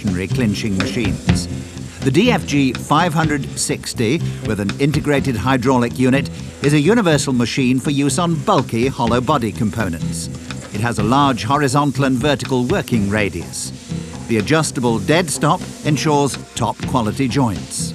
stationary clinching machines. The DFG 560, with an integrated hydraulic unit, is a universal machine for use on bulky hollow body components. It has a large horizontal and vertical working radius. The adjustable dead stop ensures top quality joints.